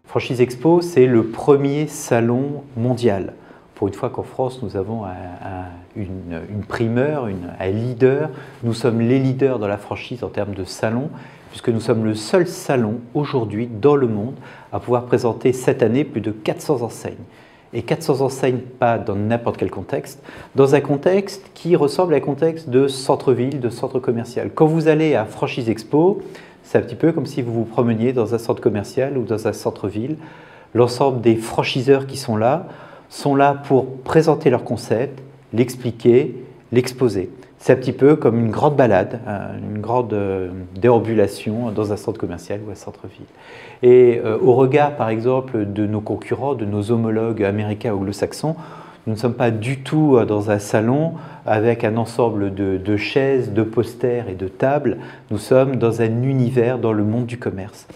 Franchise Expo, c'est le premier salon mondial. Pour une fois qu'en France, nous avons une primeur, un leader. Nous sommes les leaders dans la franchise en termes de salon, puisque nous sommes le seul salon aujourd'hui dans le monde à pouvoir présenter cette année plus de 400 enseignes. Et 400 enseignes, pas dans n'importe quel contexte, dans un contexte qui ressemble à un contexte de centre-ville, de centre commercial. Quand vous allez à Franchise Expo, c'est un petit peu comme si vous vous promeniez dans un centre commercial ou dans un centre-ville. L'ensemble des franchiseurs qui sont là pour présenter leur concept, l'expliquer, l'exposer. C'est un petit peu comme une grande balade, une grande déambulation dans un centre commercial ou un centre-ville. Et au regard, par exemple, de nos concurrents, de nos homologues américains ou anglo-saxons, nous ne sommes pas du tout dans un salon avec un ensemble de chaises, de posters et de tables. Nous sommes dans un univers dans le monde du commerce.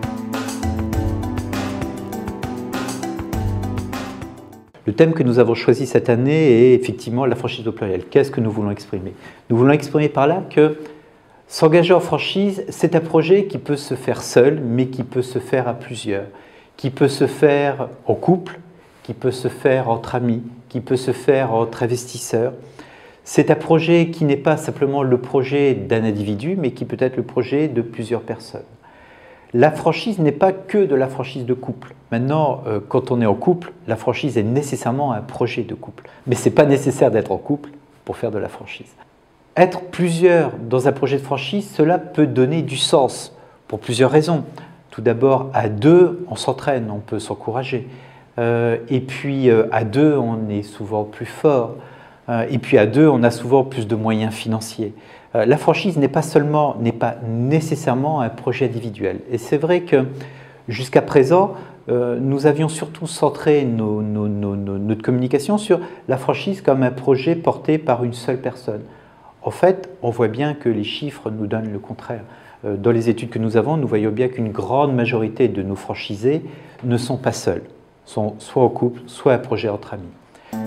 Le thème que nous avons choisi cette année est effectivement la franchise au pluriel. Qu'est-ce que nous voulons exprimer? Nous voulons exprimer par là que s'engager en franchise, c'est un projet qui peut se faire seul, mais qui peut se faire à plusieurs, qui peut se faire en couple, qui peut se faire entre amis, qui peut se faire entre investisseurs. C'est un projet qui n'est pas simplement le projet d'un individu, mais qui peut être le projet de plusieurs personnes. La franchise n'est pas que de la franchise de couple. Maintenant, quand on est en couple, la franchise est nécessairement un projet de couple. Mais ce n'est pas nécessaire d'être en couple pour faire de la franchise. Être plusieurs dans un projet de franchise, cela peut donner du sens pour plusieurs raisons. Tout d'abord, à deux, on s'entraîne, on peut s'encourager. Et puis, à deux, on est souvent plus fort. Et puis, à deux, on a souvent plus de moyens financiers. La franchise n'est pas nécessairement un projet individuel. Et c'est vrai que jusqu'à présent, nous avions surtout centré notre communication sur la franchise comme un projet porté par une seule personne. En fait, on voit bien que les chiffres nous donnent le contraire. Dans les études que nous avons, nous voyons bien qu'une grande majorité de nos franchisés ne sont pas seuls, sont soit en couple, soit un projet entre amis.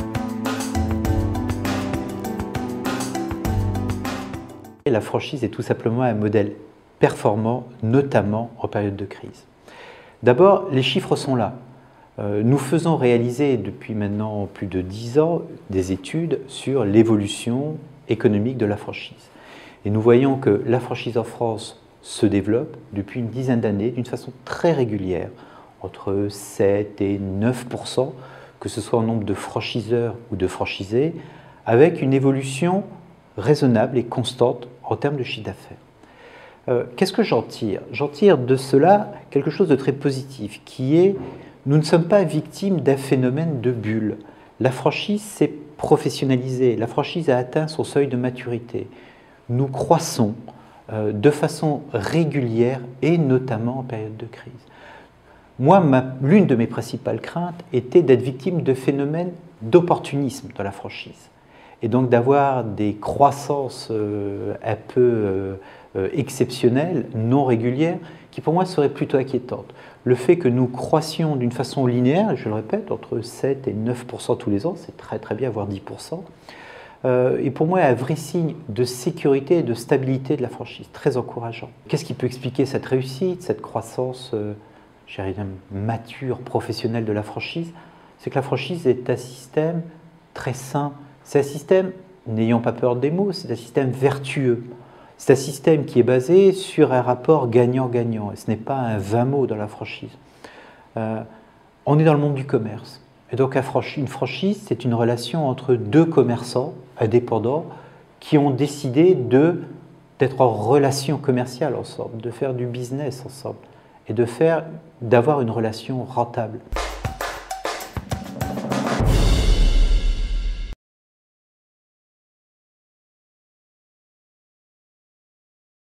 La franchise est tout simplement un modèle performant, notamment en période de crise. D'abord, les chiffres sont là. Nous faisons réaliser depuis maintenant plus de 10 ans des études sur l'évolution économique de la franchise. Et nous voyons que la franchise en France se développe depuis une dizaine d'années d'une façon très régulière, entre 7 et 9%, que ce soit en nombre de franchiseurs ou de franchisés, avec une évolution raisonnable et constante en termes de chiffre d'affaires. Qu'est-ce que j'en tire? J'en tire de cela quelque chose de très positif, qui est nous ne sommes pas victimes d'un phénomène de bulle. La franchise s'est professionnalisée, la franchise a atteint son seuil de maturité. Nous croissons de façon régulière et notamment en période de crise. Moi, l'une de mes principales craintes était d'être victime de phénomènes d'opportunisme dans la franchise. Et donc d'avoir des croissances un peu exceptionnelles, non régulières, qui pour moi seraient plutôt inquiétantes. Le fait que nous croissions d'une façon linéaire, je le répète, entre 7 et 9% tous les ans, c'est très très bien, voire 10%, et pour moi un vrai signe de sécurité et de stabilité de la franchise, très encourageant. Qu'est-ce qui peut expliquer cette réussite, cette croissance mature, professionnelle de la franchise? C'est que la franchise est un système très sain. C'est un système, n'ayons pas peur des mots, c'est un système vertueux. C'est un système qui est basé sur un rapport gagnant-gagnant. Et ce n'est pas un vain mot dans la franchise. On est dans le monde du commerce. Et donc une franchise, c'est une relation entre deux commerçants indépendants qui ont décidé d'être en relation commerciale ensemble, de faire du business ensemble et d'avoir une relation rentable.